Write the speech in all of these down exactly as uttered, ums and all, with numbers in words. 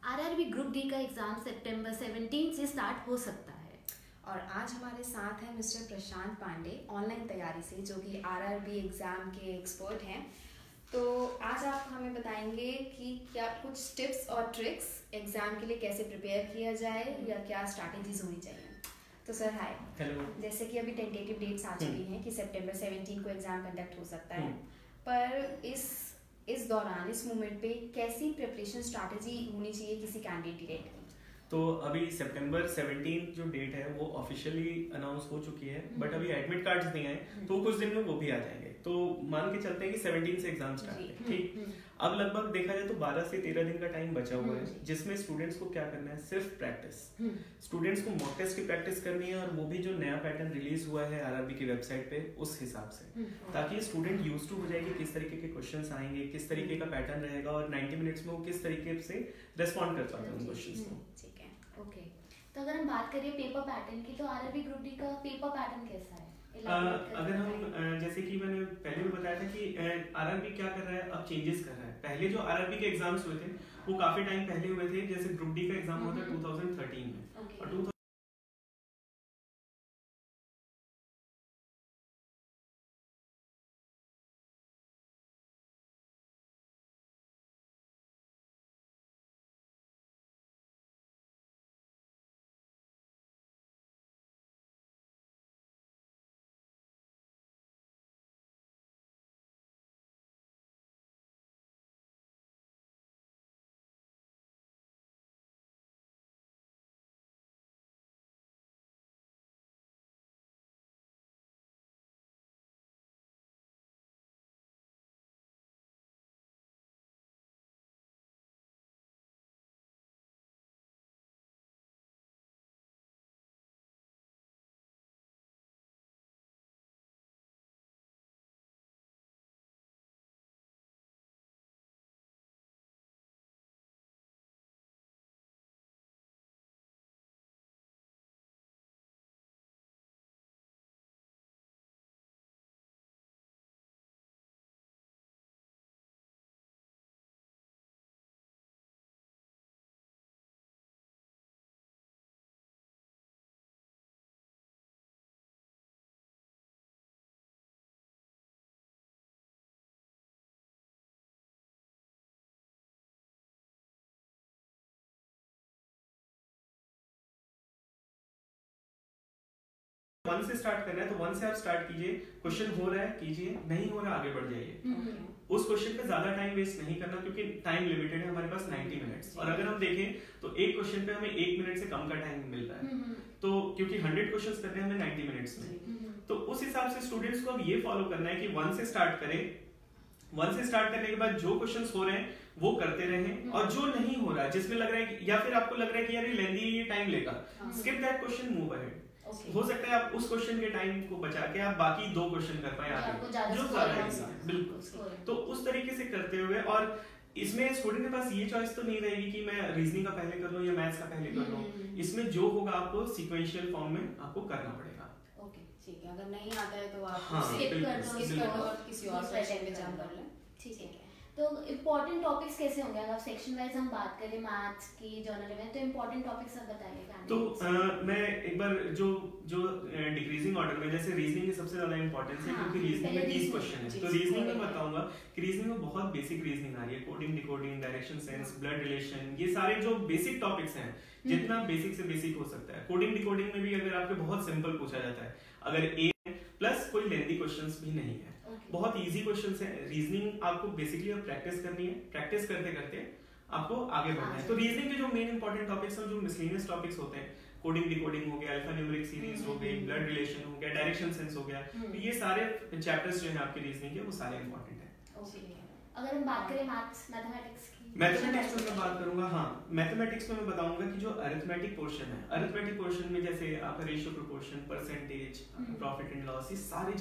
RRB group D का exam सितंबर सत्रह से स्टार्ट हो सकता है। और आज हमारे साथ हैं मिस्टर प्रशांत पांडे ऑनलाइन तैयारी से, जो कि आरआरबी एग्ज़ाम के एक्सपर्ट हैं। तो आज आप हमें बताएंगे कि क्या कुछ टिप्स और ट्रिक्स एग्ज़ाम के लिए कैसे प्रिपेयर किया जाए या क्या स्ट्रैटेजीज होनी चाहिए। तो सर हाय। हेलो। जैसे कि अभी टेंटेटिव डेट्स आ चुकी हैं कि सितंबर सत्रह को एग्ज़ाम कंडक्ट हो सकता है, पर इस इस दौरान इस मोमेंट पे कैसी प्रिपरेशन स्ट्रैटेजी होनी चाहिए किसी कैंडिडेट की? तो अभी सितंबर सत्रह जो डेट है वो ऑफिशियली अनाउंस हो चुकी है, बट अभी एडमिट कार्ड्स नहीं आए, तो कुछ दिन में वो भी आ जाएंगे। तो मान के चलते हैं कि सत्रह से एग्जाम स्टार्ट है, ठीक। अब लगभग देखा जाए तो बारह से तेरह दिन का टाइम बचा हुआ है, जिसमें स्टूडेंट्स को क्या करना है, सिर्फ प्रैक्टिस। स्टूडेंट्स को मॉक टेस्ट की प्रैक्टिस करनी है, और वो भी जो नया पैटर्न रिलीज हुआ है आरआरबी की वेबसाइट पे उस हिसाब से, ताकि स्टूडेंट यूज टू हो जाए कि किस तरीके के क्वेश्चंस आएंगे, किस तरीके का पैटर्न रहेगा, और नब्बे मिनट्स में वो किस तरीके से रेस्पॉन्ड कर पाते हैं उन क्वेश्चंस को। ठीक है, ओके। तो अगर हम बात करें पेपर पैटर्न की, तो आरआरबी ग्रुप डी का पेपर पैटर्न कैसा है? आ, अगर हम जैसे कि मैंने पहले भी बताया था कि आरआरबी क्या कर रहा है, अब चेंजेस कर रहा है। पहले जो आरआरबी के एग्जाम्स हुए थे वो काफी टाइम पहले हुए थे, जैसे ग्रुप डी का एग्जाम हुआ था दो हज़ार तेरह में, और वन से स्टार्ट करना है तो वन से आप स्टार्ट कीजिए। क्वेश्चन हो रहा है कीजिए, नहीं हो रहा आगे बढ़ जाइए। उस क्वेश्चन पे ज्यादा टाइम वेस्ट नहीं करना, क्योंकि टाइम लिमिटेड है हमारे पास नब्बे मिनट्स, और अगर हम देखें तो एक क्वेश्चन पे हमें एक मिनट से कम का टाइम मिल रहा है, तो क्योंकि हंड्रेड क्वेश्चंस करने हैं हमें नब्बे मिनट्स में। तो उस हिसाब से स्टूडेंट्स को अब ये फॉलो करना है कि वन से स्टार्ट करें। वन से स्टार्ट करने के बाद जो क्वेश्चंस हो रहे हैं वो करते रहें, और जो नहीं हो रहा है, जिसमें लग रहा है कि या फिर आपको लग रहा है कि यार ये लेंदी ये टाइम लेगा, skip that question, move ahead. Okay. हो सकता है आप उस क्वेश्चन के टाइम को बचा के आप बाकी दो क्वेश्चन कर पाए आगे, जो ज्यादा इजी है। बिल्कुल। तो उस तरीके से करते हुए, और इसमें स्टूडेंट के पास ये चॉइस तो नहीं रहेगी कि मैं रीजनिंग का पहले कर लूं या मैथ्स का पहले कर लूं। इसमें जो होगा आपको सीक्वेंशियल फॉर्म में आपको करना पड़ेगा। ओके, ठीक है। अगर नहीं आता है तो आप हाँ, स्किप कर दो, स्किप करो और किसी और सेशन में जंप कर लें। ठीक है। तो इम्पोर्टेंट टॉपिक्स कैसे होंगे? अगर सेक्शन वाइज हम बात करें मैथ्स की, जर्नल में, तो इम्पोर्टेंट टॉपिक्स आप बताइएगा। तो आ, मैं एक बार जो जो डिक्रीजिंग ऑर्डर में, जैसे रीजनिंग की सबसे ज्यादा इंपॉर्टेंस है, क्योंकि रीजनिंग में तीस क्वेश्चन है। तो रीजनिंग में बताऊंगा कि रीजनिंग में बहुत बेसिक रीजनिंग आ रही है, coding, decoding, direction sense, blood relation, ये सारे जो बेसिक टॉपिक्स हैं, जितना बेसिक से बेसिक हो सकता है। कोडिंग डिकोडिंग में भी अगर आपके बहुत सिंपल पूछा जाता है, अगर ए प्लस कोई लेंथी क्वेश्चंस भी नहीं है, बहुत इजी क्वेश्चंस है। रीजनिंग आपको बेसिकली अब प्रैक्टिस करनी है, प्रैक्टिस करते करते आपको आगे बढ़ना है। तो रीजनिंग के जो मेन इंपॉर्टेंट टॉपिक्स हैं, जो मिसलेनियस टॉपिक्स होते हैं, कोडिंग डिकोडिंग हो गया, अल्फा न्यूमेरिक सीरीज हो गई, ब्लड रिलेशन हो गया, डायरेक्शन सेंस हो गया, तो ये सारे चैप्टर्स जो हैं आपके रीजनिंग के, वो सारे इंपॉर्टेंट हैं। अगर हम बात करें मैथ्स मैथमेटिक्स की, मैथमेटिक्स में मैं बात करूंगा। हाँ, मैथमेटिक्स में मैं बताऊंगा कि जो अरिथमेटिक पोर्शन है, अरिथमेटिक पोर्शन में जैसे आपका ratio, proportion, percentage, profit and loss, ये सारे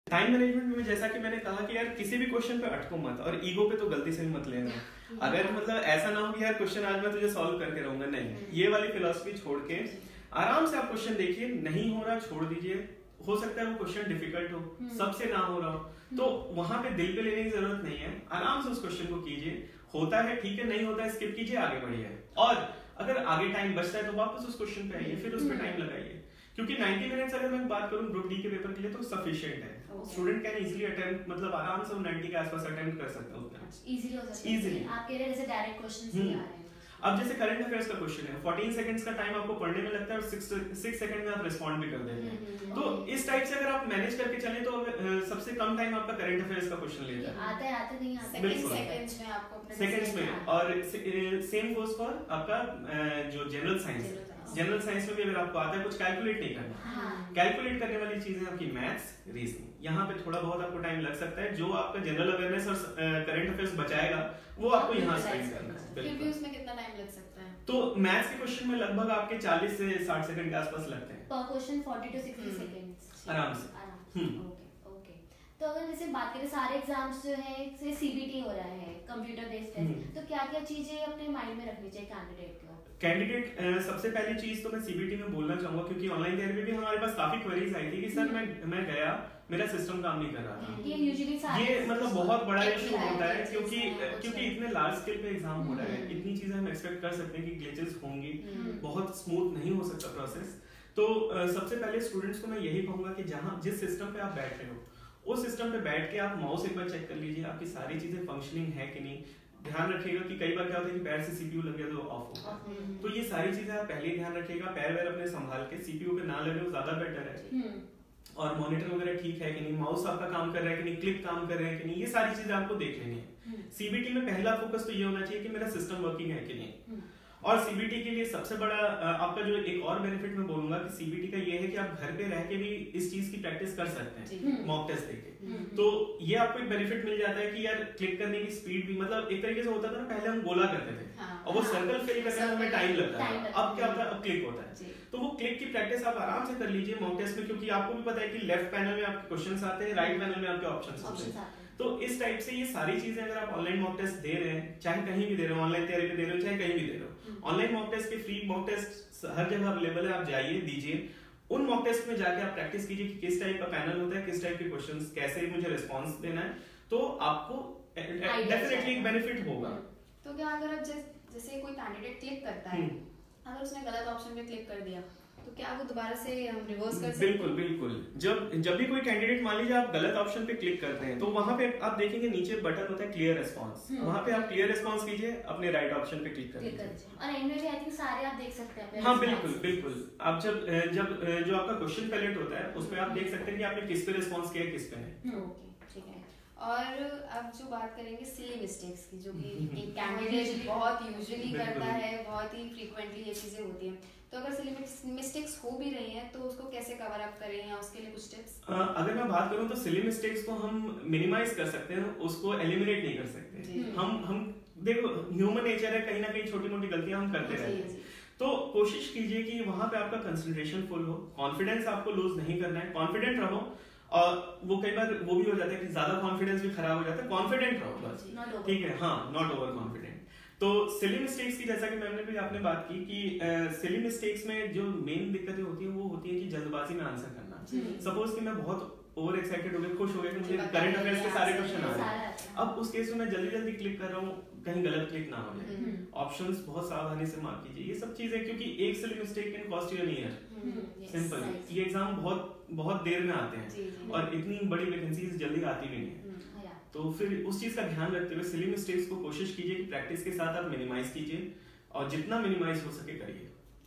टाइम मैनेजमेंट में जैसा कि मैंने कहा कि यार किसी भी क्वेश्चन पे अटको मत, और ईगो पे तो गलती से भी मत लेना। अगर मतलब ऐसा ना हो कि यार क्वेश्चन आज मैं तुझे सॉल्व करके रहूंगा, नहीं, ये वाली फिलॉसफी छोड़ के आराम से आप क्वेश्चन देखिए, नहीं हो रहा छोड़ दीजिए। हो सकता है वो क्वेश्चन डिफिकल्ट हो, सबसे ना हो रहा हो, तो वहां पे दिल पे लेने की जरूरत नहीं है, आराम से उस क्वेश्चन को कीजिए। होता है ठीक है, नहीं होता है स्किप कीजिए, आगे बढ़िए। और अगर आगे टाइम बचता है तो वापस उस क्वेश्चन पे आइए, फिर उस पे टाइम लगाइए, क्योंकि नब्बे मिनट्स अगर मैं बात करूं ग्रुप डी के पेपर के लिए तो सफिशिएंट है। स्टूडेंट कैन इजीली अटेम्प्ट, मतलब आराम से वो नब्बे के आसपास अटेम्प्ट कर सकता है उतना इजीली हो सकता है। इजीली आप कह रहे हैं जैसे डायरेक्ट क्वेश्चंस नहीं आ रहे हैं। अब जैसे करंट अफेयर्स का क्वेश्चन है, चौदह सेकंड्स का टाइम आपको पढ़ने में लगता है और छह सेकंड में आप रिस्पॉन्ड भी कर देते हैं। तो इस टाइप से अगर आप मैनेज करके चलें तो सबसे कम टाइम आपका करंट अफेयर्स का क्वेश्चन लेता है। आता है आते नहीं आता सेकंड सेकंड्स में आपको अपने सेकंड्स में। और सेम गोस फॉर आपका जो जनरल साइंस, जनरल साइंस में भी अगर आपको आता है कुछ कैलकुलेट नहीं करना, कैलकुलेट करने वाली चीजें आपकी मैथ्स, रीजनिंग, यहाँ पे थोड़ा बहुत आपको टाइम लग सकता है। जो आपका जनरल अवेयरनेस और करंट अफेयर्स बचाएगा वो आपको यहाँ स्पेंड करना है। फिर भी उसमें कितना टाइम लग सकता है? तो मैथ्स के क्वेश्चन में लगभग आपके चालीस से साठ सेकंड के आसपास लगते हैं पर क्वेश्चन, चालीस टू साठ सेकंड्स आराम से। आराम से। Okay okay. तो अगर जैसे बात करें सारे एग्जाम्स जो है जैसे सीबीटी हो रहा है, कंप्यूटर बेस्ड टेस्ट, तो क्या क्या चीजें अपने माइंड में रखनी चाहिए कैंडिडेट को? कैंडिडेट सबसे पहली चीज तो मैं सीबीटी में बोलना चाहूंगा, क्योंकि ऑनलाइन थेरेपी भी हमारे पास काफी क्वेरीज आई थी कि सर मैं मैं गया, मेरा सिस्टम काम नहीं कर रहा था। ये यूजुअली ये मतलब बहुत बड़ा इशू होता है, क्योंकि क्योंकि इतने लार्ज स्केल पे एग्जाम हो रहा है, इतनी चीजें हम एक्सपेक्ट कर सकते हैं कि ग्लिचेस होंगी, बहुत स्मूथ नहीं हो सकता प्रोसेस। तो सबसे पहले स्टूडेंट्स को मैं यही कहूंगा कि जहां जिस सिस्टम पे आप बैठ रहे हो उस सिस्टम पे बैठ के आप माउस एक बार चेक कर लीजिए आपकी सारी चीजें फंक्शनिंग है कि नहीं। ध्यान रखिएगा कि कई बार क्या होता है कि पैर से सीपीयू लग गया तो ऑफ हो गया, तो ये सारी चीजें आप पहले ही ध्यान रखिएगा। पैर वैर अपने संभाल के, सीपीयू पे ना लगे वो ज्यादा बेटर है। और मॉनिटर वगैरह ठीक है कि नहीं, माउस आपका काम कर रहा है कि नहीं, क्लिक काम कर रहे हैं कि नहीं, ये सारी चीजें आपको देख लेनी है। सीबीटी में पहला फोकस तो ये होना चाहिए कि मेरा सिस्टम वर्किंग है कि नहीं। और सीबीटी के लिए सबसे बड़ा आपका जो एक और बेनिफिट मैं बोलूंगा कि सीबीटी का ये है कि आप घर पे रह के भी इस चीज की प्रैक्टिस कर सकते हैं मॉक टेस्ट देके। तो ये आपको एक बेनिफिट मिल जाता है कि यार क्लिक करने की स्पीड भी, मतलब एक तरीके से होता था ना पहले हम गोला करते थे, हाँ, और वो सर्कल फिल करने में हमें टाइम लगता है, अब क्या होता है अब क्लिक होता है। तो वो क्लिक की प्रैक्टिस आप आराम से कर लीजिए मॉक टेस्ट में, क्योंकि आपको भी पता है कि लेफ्ट पैनल में आपके क्वेश्चंस आते हैं, राइट पैनल में आपके ऑप्शंस होते हैं। तो इस टाइप से ये सारी चीजें अगर आप ऑनलाइन मॉक टेस्ट दे रहे हैं, चाहे कहीं भी दे रहे हो, ऑनलाइन थेरेपी दे रहे हो चाहे कहीं भी दे रहे हो, ऑनलाइन मॉक टेस्ट के फ्री मॉक टेस्ट हर जगह अवेलेबल है, आप जाइए दीजिए। उन मॉक टेस्ट में जाके आप प्रैक्टिस कीजिए कि किस टाइप का पैनल होता है, किस टाइप के क्वेश्चंस, कैसे मुझे रिस्पांस देना है, तो आपको डेफिनेटली एक बेनिफिट होगा। तो क्या अगर अब जैसे कोई कैंडिडेट क्लिक करता है, अगर उसने गलत ऑप्शन पे क्लिक कर दिया तो क्या वो दोबारा से हम रिवर्स कर सकते हैं? बिल्कुल बिल्कुल। जब जब भी कोई कैंडिडेट मान लीजिए आप गलत ऑप्शन पे क्लिक करते हैं तो वहां पे आप देखेंगे नीचे बटन होता है क्लियर रिस्पांस, वहां पे आप क्लियर रिस्पांस कीजिए, अपने राइट ऑप्शन पे क्लिक कर दीजिए। और एंड में भी आई थिंक सारे आप देख सकते हैं। हाँ बिल्कुल बिल्कुल। आप जब जब जो आपका क्वेश्चन कलेक्ट होता है उसमें आप देख सकते हैं कि आपने किस पे रिस्पांस किया, किस पे नहीं। ठीक है। और अब जो बात करेंगे सिली मिस्टेक्स की, जो कि एक कैंडिडेट बहुत यूजुअली करता है, बहुत ही फ्रीक्वेंटली ये चीजें होती हैं, तो अगर सिली मिस्टेक्स हो भी रही हैं तो उसको कैसे कवर अप करें या उसके लिए कुछ टिप्स? अगर मैं बात करूं तो सिली मिस्टेक्स को हम मिनिमाइज कर सकते हैं, उसको एलिमिनेट नहीं कर सकते। हम हम देखो ह्यूमन नेचर है, कहीं ना कहीं छोटी मोटी गलतियां हम करते रहते हैं, तो कोशिश कीजिए कि वहां पे आपका कंसंट्रेशन फुल हो, कॉन्फिडेंस आपको लूज नहीं करना है, कॉन्फिडेंट रहो। और वो कई बार वो भी हो जाता है कि ज्यादा कॉन्फिडेंस भी खराब हो जाता है, कॉन्फिडेंट रहो बस, ठीक है, हाँ, नॉट ओवर कॉन्फिडेंट। तो सिली मिस्टेक्स की जैसा कि मैंने भी आपने बात की कि सिली uh, मिस्टेक्स में जो मेन दिक्कतें होती हैं वो होती है कि जल्दबाजी में आंसर करना। सपोज कि मैं बहुत ओवर एक्साइटेड हो गया, खुश हो गया कि मुझे करंट अफेयर्स के सारे क्वेश्चन आ रहे हैं, अब उस केस में मैं जल्दी जल्दी क्लिक कर रहा हूँ, कहीं गलत क्लिक ना हो जाए। ऑप्शंस बहुत सावधानी से मार्क कीजिए, ये सब चीजें, क्योंकि एक silly mistake can cost you an year. Simple, ये एग्जाम बहुत बहुत देर में आते हैं और इतनी बड़ी वैकेंसीज जल्दी आती भी नहीं है। तो फिर उस चीज का ध्यान रखते हुए सिली मिस्टेक्स को कोशिश कीजिए कि प्रैक्टिस के साथ आप मिनिमाइज कीजिए और जितना मिनिमाइज हो सके करिए।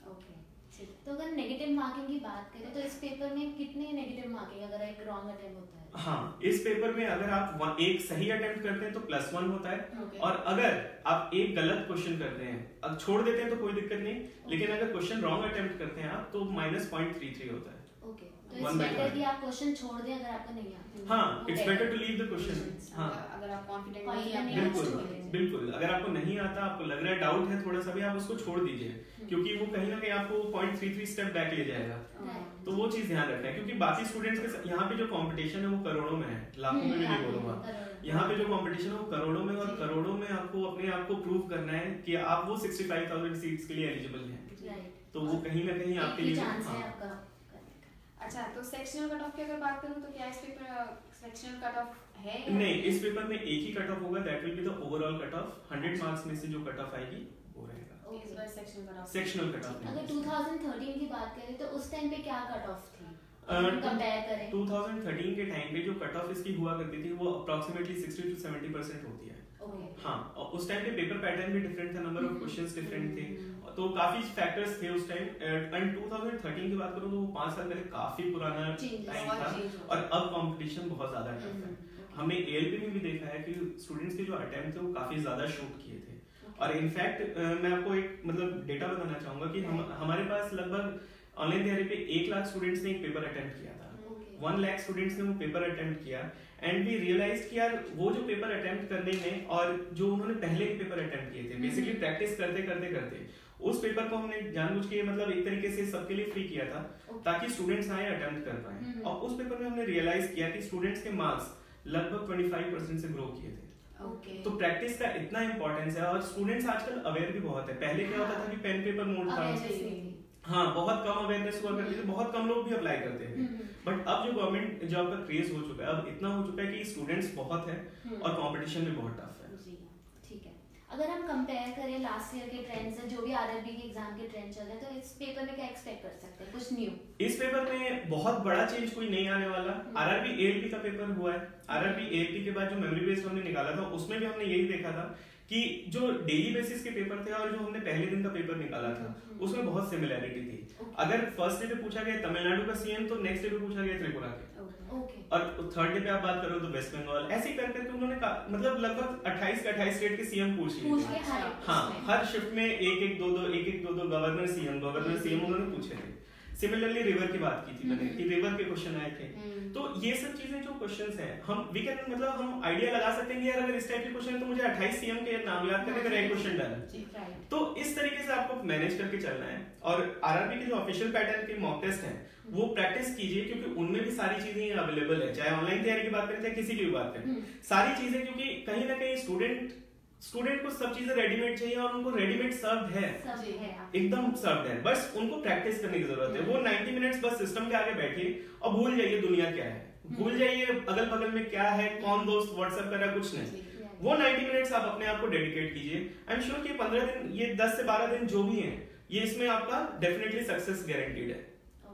ओके, तो अगर नेगेटिव मार्किंग की बात करें तो इस पेपर में कितने नेगेटिव मार्किंग अगर एक रॉन्ग अटेम्प्ट होता है? हाँ, इस पेपर में अगर आप एक सही अटेम्प्ट करते हैं तो प्लस वन होता है, okay. और अगर आप एक गलत क्वेश्चन करते हैं, अब छोड़ देते हैं तो कोई दिक्कत नहीं, okay. लेकिन अगर क्वेश्चन रॉन्ग अटेम्प्ट करते हैं आप तो माइनस पॉइंट थ्री थ्री होता है। ओके, तो इट्स बेटर कि आप क्वेश्चन छोड़ दें अगर आपको नहीं आता। हाँ, it's better to leave the question. हाँ, अगर आप कॉन्फिडेंट नहीं हैं, बिल्कुल बिल्कुल, अगर आपको नहीं आता, आपको लग रहा है, डाउट है थोड़ा सा भी, आप उसको छोड़ दीजिए, क्योंकि वो कहीं ना कहीं आपको point three three step back ले जाएगा। तो वो चीज ध्यान रखना है, क्योंकि बाकी स्टूडेंट्स के यहाँ पे जो कंपटीशन है वो करोड़ों में है, लाखों में भी नहीं बोलूंगा। यहाँ पे जो कंपटीशन है वो करोड़ों में, और करोड़ों में आपको अपने आप को प्रूव करना है कि आप वो सिक्सटी फाइव थाउजेंड सीट्स के लिए एलिजिबल हैं, तो वो कहीं ना कहीं आपके लिए चांस है आपका। अच्छा, तो सेक्शनल कट ऑफ की अगर बात करूं तो क्या इस पेपर सेक्शनल कट ऑफ है? नहीं, इस पेपर में एक ही कट ऑफ होगा, that will be the overall cut off. Hundred marks में से जो कट ऑफ आएगी वो रहेगा इस बार sectional cut off. Sectional cut off. अगर टू थाउजेंड थर्टीन की बात करें तो उस टाइम पे क्या कट ऑफ थी, कंपेयर करें? टू थाउजेंड थर्टीन के टाइम पे जो कट ऑफ इसकी हुआ करती थी वो approximately sixty to seventy percent होती है। ओके। हाँ, और उस टाइम पे पेपर पैटर्न भी डिफरेंट था, नंबर ऑफ क्वेश्चंस डिफरेंट थे, तो काफी फैक्टर्स थे उस time. And two thousand thirteen की बात करूं तो वो पांच साल पहले काफी पुराना टाइम था, और अब कंपटीशन बहुत ज्यादा टफ है। हमने एएलपी में भी देखा है कि स्टूडेंट्स के जो अटेम्प्ट थे वो काफी ज्यादा शूट किए थे, और इनफैक्ट मैं आपको एक मतलब डेटा बताना चाहूंगा कि हम हमारे पास लगभग ऑनलाइन तैयारी पे एक लाख स्टूडेंट्स ने एक पेपर अटेम्प्ट किया था, वन लाख स्टूडेंट्स ने वो पेपर अटेम्प्ट किया, एंड वी रियलाइज कि यार वो जो पेपर अटेम्प्ट करने में और जो उन्होंने पहले के पेपर अटेम्प्ट किए थे, बेसिकली प्रैक्टिस करते करते करते उस पेपर को हमने जानबूझ के मतलब एक तरीके से सबके लिए फ्री किया था ताकि स्टूडेंट्स आए अटेम्प्ट कर पाए, और उस पेपर में हमने रियलाइज किया कि स्टूडेंट्स के मार्क्स लगभग पच्चीस परसेंट से ग्रो किए थे। Okay. तो प्रैक्टिस का इतना इंपॉर्टेंस है, और स्टूडेंट्स आजकल अवेयर भी बहुत है। पहले क्या होता था कि पेन पेपर मोड था, हाँ बहुत कम अवेयरनेस हुआ करती थी, बहुत कम लोग भी अप्लाई करते थे, बट अब जो गवर्नमेंट जॉब का क्रेज हो चुका है, अब इतना हो चुका है कि स्टूडेंट्स बहुत है और कंपटीशन भी बहुत टफ है। ठीक है, अगर हम कंपेयर करें लास्ट ईयर के ट्रेंड्स से, जो भी आरआरबी के एग्जाम के ट्रेंड चल रहे हैं, तो इस पेपर में क्या एक्सपेक्ट कर सकते हैं, कुछ न्यू? इस पेपर में बहुत बड़ा चेंज कोई नहीं आने वाला। आरआरबी एएलपी का पेपर हुआ है, आरआरबी एएलपी के बाद जो मेमोरी बेस्ड हमने निकाला था उसमें भी हमने यही देखा था कि जो डेली बेसिस के पेपर थे और जो हमने पहले दिन का पेपर निकाला था उसमें बहुत सिमिलैरिटी थी। अगर फर्स्ट डे पे पूछा गया तमिलनाडु का सीएम तो नेक्स्ट डे पे पूछा गया त्रिपुरा के, और थर्ड डे पे आप बात करो तो वेस्ट बंगाल, ऐसे ही कर करके उन्होंने मतलब लगभग अट्ठाईस के अट्ठाईस स्टेट के सीएम पूछ लिए। हाँ, हर शिफ्ट में एक एक दो दो एक एक दो दो गवर्नर सीएम गवर्नर सीएम उन्होंने पूछे थे। सिमिलरली रिवर की बात की थी मैंने कि रिवर के क्वेश्चन आए थे, तो ये सब चीजें जो क्वेश्चंस हैं हम वी कैन मतलब हम आइडिया लगा सकते हैं कि यार अगर इस टाइप के क्वेश्चन है तो मुझे अट्ठाईस सीएम के नाम याद करने का एक क्वेश्चन डाला, तो इस तरीके से आपको मैनेज करके चलना है। और आरआरबी के जो ऑफिशियल पैटर्न के मॉक टेस्ट हैं वो प्रैक्टिस कीजिए, क्योंकि उनमें भी सारी चीजें अवेलेबल है, चाहे ऑनलाइन तैयारी की बात करें चाहे किसी की भी बात करें, सारी चीजें, क्योंकि कहीं ना कहीं स्टूडेंट स्टूडेंट को सब चीजें रेडीमेड चाहिए और उनको रेडीमेड सर्व है, एकदम सर्व है, बस उनको प्रैक्टिस करने की जरूरत है। वो नाइंटी मिनट्स बस सिस्टम के आगे बैठिए और भूल जाइए दुनिया क्या है, भूल जाइए अगल बगल में क्या है, कौन दोस्त व्हाट्सएप कर रहा है, कुछ नहीं। वो नाइंटी मिनट्स आप अपने आप को डेडिकेट कीजिए। आई एम श्योर कि पंद्रह दिन, ये दस से बारह दिन जो भी हैं, ये इसमें आपका डेफिनेटली सक्सेस गारंटीड है।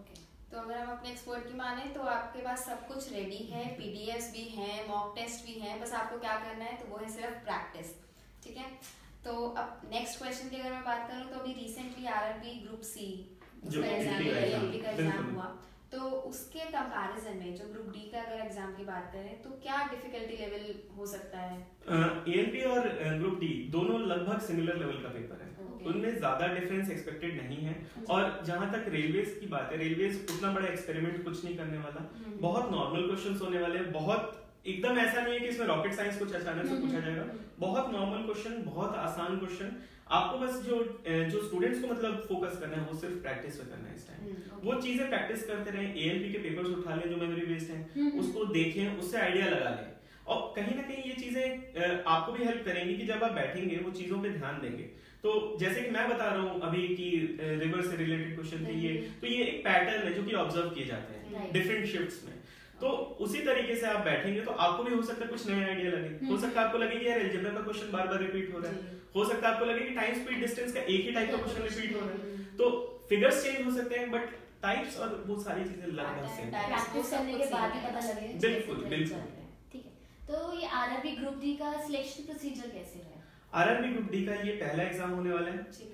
तो अगर हम अपने एक्सपर्ट की माने तो आपके पास सब कुछ रेडी है, पीडीएफ्स भी हैं, मॉक टेस्ट भी हैं, बस आपको क्या करना है तो वो है सिर्फ प्रैक्टिस। ठीक है, तो अब नेक्स्ट क्वेश्चन की अगर मैं बात करूं तो अभी रिसेंटली आरआरबी ग्रुप सी जो एएलपी का एग्जाम हुआ, तो उसके कंपैरिजन में जो ग्रुप डी का अगर एग्जाम की बात करें तो क्या डिफिकल्टी लेवल हो सकता है? एएलपी और ग्रुप डी दोनों लगभग सिमिलर लेवल का पेपर है, उनमें ज्यादा डिफरेंस एक्सपेक्टेड नहीं है। और जहां तक रेलवेज की बात है, रेलवेज उतना बड़ा एक्सपेरिमेंट कुछ नहीं करने वाला, बहुत नॉर्मल क्वेश्चंस होने वाले हैं, बहुत एकदम ऐसा नहीं है कि इसमें रॉकेट साइंस कुछ अचानक से पूछा जाएगा, बहुत नॉर्मल क्वेश्चन, बहुत आसान क्वेश्चन। आपको बस जो जो स्टूडेंट्स को मतलब फोकस करना है वो सिर्फ प्रैक्टिस पे करना है इस टाइम। वो चीजें प्रैक्टिस करते रहें, एएलपी के पेपर्स उठा लें जो मेमोरी बेस्ड हैं, उसको देखें, उससे आइडिया लगा लें, और कहीं ना कहीं ये चीजें आपको भी हेल्प करेंगी कि जब आप बैठेंगे वो चीजों पे ध्यान देंगे। तो जैसे कि मैं बता रहा हूँ अभी कि रिवर से रिलेटेड क्वेश्चन थे ये, तो ये एक पैटर्न है जो कि ऑब्जर्व किए जाते हैं डिफरेंट शिफ्ट्स में, तो उसी तरीके से आप बैठेंगे तो आपको भी हो सकता है कुछ नया आइडिया लगे, हो सकता है आपको लगे कि यार अलजेब्रा का क्वेश्चन बार बार रिपीट हो रहा है, हो सकता है आपको लगे कि टाइम स्पीड डिस्टेंस का एक ही टाइप का क्वेश्चन रिपीट हो रहा है, तो फिगर्स चेंज हो सकते हैं बट टाइप्स और वो सारी चीजें लगभग सेम है, प्रैक्टिस करने के बाद ही पता लगेगा। बिल्कुल बिल्कुल। ठीक है, तो ये आरआरबी ग्रुप डी का सिलेक्शन प्रोसीजर कैसे है? आरआरबी ग्रुप डी का ये पहला एग्जाम होने वाला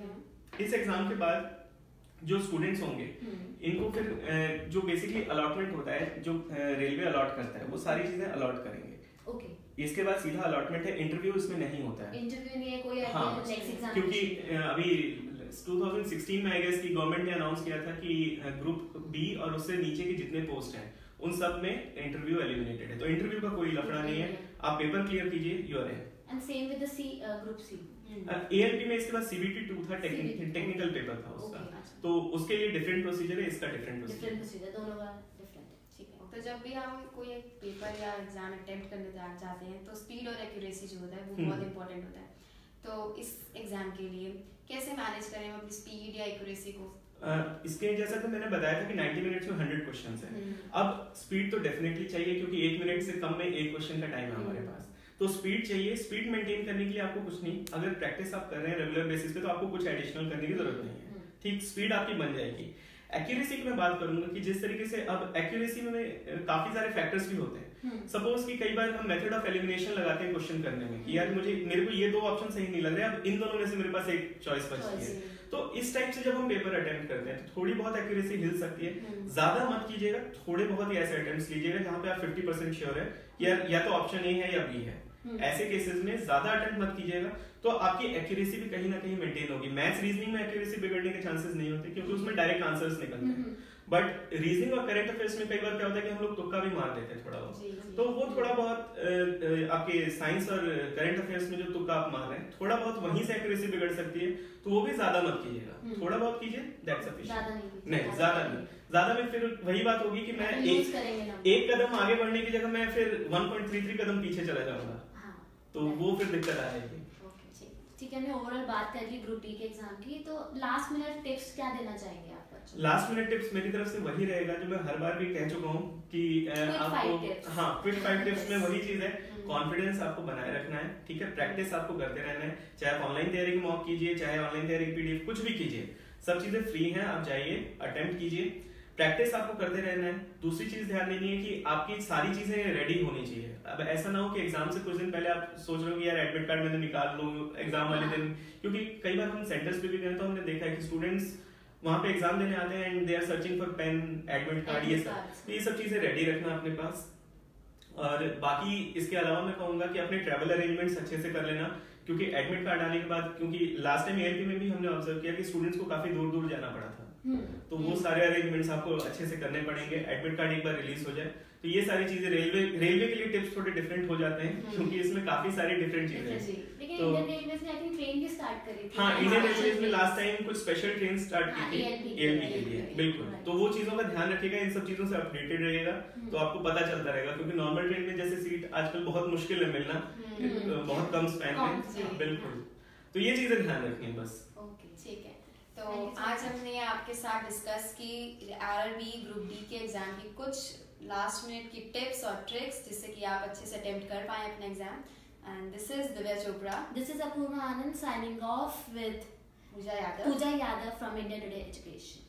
है। इस एग्जाम के बाद जो स्टूडेंट्स होंगे इनको फिर जो बेसिकली अलॉटमेंट होता है, जो रेलवे अलॉट करता है, वो सारी चीजें अलॉट करेंगे। ओके, इसके बाद सीधा अलॉटमेंट है, इंटरव्यू इसमें नहीं होता है। इंटरव्यू नहीं है कोई, हाँ, नेक्स्ट एग्जाम, क्योंकि अभी टू थाउजेंड सिक्सटीन में आई गेस की गवर्नमेंट ने अनाउंस किया था कि ग्रुप बी और उससे नीचे के जितने पोस्ट हैं उन सब में इंटरव्यू एलिमिनेटेड है, तो इंटरव्यू का कोई लफड़ा नहीं है, आप पेपर क्लियर कीजिए, you are in. And same with the C group C. ALP में इसके बाद सीबीटी टू था, टेक्निकल पेपर था उसका, तो उसके लिए डिफरेंट प्रोसीजर है, इसका डिफरेंट डिफरेंट प्रोसीजर, दोनों का डिफरेंट है। ठीक है, तो जब भी हम कोई एक पेपर या एग्जाम अटेम्प्ट करने जा जाते हैं तो स्पीड और एक्यूरेसी जो होता है वो बहुत इंपॉर्टेंट होता है। तो इस एग्जाम के लिए कैसे मैनेज करें अपनी स्पीड या एक्यूरेसी को? Uh, इसके जैसा तो मैंने बताया था कि नाइंटी मिनट्स में हंड्रेड क्वेश्चंस हैं। अब स्पीड तो डेफिनेटली चाहिए क्योंकि एक मिनट से कम में एक क्वेश्चन का टाइम है हमारे पास, तो स्पीड चाहिए। स्पीड मेंटेन करने के लिए आपको कुछ नहीं, अगर प्रैक्टिस आप कर रहे हैं रेगुलर बेसिस पे तो आपको कुछ एडिशनल करने की जरूरत नहीं है, ठीक, स्पीड आपकी बन जाएगी। एक्यूरेसी की मैं बात करूंगा कि जिस तरीके से अब एक्यूरेसी में काफी सारे फैक्टर्स भी होते हैं। सपोज कि कई बार हम मेथड ऑफ एलिमिनेशन लगाते हैं क्वेश्चन करने में कि यार मुझे मेरे को ये दो ऑप्शन सही नहीं लग रहे, अब इन दोनों में से मेरे पास एक चॉइस बचती है। तो इस टाइप से जब हम पेपर अटेम्प्ट करते हैं तो थोड़ी बहुत एक्यूरेसी हिल सकती है, ज्यादा मत कीजिएगा, थोड़े बहुत ही ऐसे अटेम्प्ट्स लीजिएगा जहां पे आप फिफ्टी परसेंट श्योर है या या तो ऑप्शन ए है या बी है। ऐसे केसेस में ज्यादा अटेम्प्ट मत कीजिएगा, तो आपकी एक्यूरेसी भी कहीं ना कहीं मेंटेन होगी। मैथ्स रीजनिंग में एक्यूरेसी बिगड़ने के चांसेस नहीं होते क्योंकि उसमें डायरेक्ट आंसर्स निकलते हैं, बट रीजनिंग और करंट अफेयर्स में कई बार क्या होता है कि हम लोग तुक्का भी मार देते हैं थोड़ा बहुत, तो वो थोड़ा बहुत आपके साइंस और करंट अफेयर्स में जो तुक्का आप मार रहे हैं थोड़ा बहुत वहीं से एक्यूरेसी बिगड़ सकती है, तो वो भी ज्यादा मत कीजिएगा, थोड़ा बहुत कीजिए, दैट्स सफिशिएंट। नहीं, ज्यादा नहीं, ज्यादा में फिर वही बात होगी कि मैं एक एक कदम आगे बढ़ने की जगह मैं फिर वन पॉइंट थ्री थ्री कदम पीछे चला जाऊंगा, तो वो फिर दिक्कत आएगी। ठीक है, हमने ओवरऑल बात कर ली ग्रुप डी के एग्जाम की, तो लास्ट मिनट टिप्स क्या देना चाहेंगे आप? लास्ट मिनट टिप्स मेरी तरफ से वही रहेगा जो मैं हर बार भी कह चुका हूँ कि आपको, हाँ, क्विक फाइव टिप्स में वही चीज है, कॉन्फिडेंस आपको बनाए रखना है, ठीक है, प्रैक्टिस आपको करते रहना है, चाहे आप ऑनलाइन तैयारी की मॉक कीजिए, चाहे ऑनलाइन तैयारी की पीडीएफ, कुछ भी कीजिए, सब चीजें फ्री हैं, आप जाइए अटेम्प्ट कीजिए, प्रैक्टिस आपको करते रहना है। दूसरी चीज ध्यान देनी है कि आपकी सारी चीजें रेडी होनी चाहिए। अब ऐसा ना हो कि एग्जाम से कुछ दिन पहले आप सोच रहे हो कि यार एडमिट कार्ड मैंने निकाल लूं एग्जाम वाले दिन, क्योंकि कई बार हम सेंटर्स पे भी गए तो हमने देखा है कि स्टूडेंट्स वहां पे एग्जाम देने आते हैं and they are searching for pen, admit card, ये सब, तो ये सब चीजें रेडी रखना अपने पास। और बाकी इसके अलावा मैं कहूंगा कि अपने ट्रैवल अरेंजमेंट्स अच्छे से कर लेना, क्योंकि एडमिट कार्ड आने के बाद, क्योंकि लास्ट टाइम एएलपी में भी हमने ऑब्जर्व किया कि स्टूडेंट्स को काफी दूर दूर जाना पड़ा था, तो वो सारे अरेंजमेंट्स आपको अच्छे से करने पड़ेंगे। एडमिट कार्ड एक बार रिलीज हो जाए तो ये सारी चीजें, रेलवे रेलवे के लिए टिप्स थोड़े डिफरेंट हो जाते हैं क्योंकि इसमें काफी सारी डिफरेंट चीजें हैं। लेकिन इंडियन रेलवेज ने आई थिंक ट्रेन भी स्टार्ट करी थी। हाँ, इंडियन रेलवेज ने लास्ट टाइम कुछ स्पेशल ट्रेन स्टार्ट की थी एएलपी के लिए, बिल्कुल, तो वो चीजों का ध्यान रखिएगा, इन सब चीजों से अपडेटेड रहिएगा, तो आपको पता चलता रहेगा, क्योंकि नॉर्मल ट्रेन में जैसे सीट आजकल बहुत मुश्किल है मिलना, बहुत कम स्पैन में, बिल्कुल, तो ये चीजें ध्यान रखनी है बस। ठीक है, तो आज हमने आपके साथ डिस्कस की आरआरबी ग्रुप डी के एग्जाम की कुछ लास्ट मिनट की टिप्स और ट्रिक्स जिससे कि आप अच्छे से अटेम्प्ट कर पाए अपना exam. And this is Divya Chopra, this is Apurva Anand signing off with Pooja Yadav Pooja Yadav from India Today education.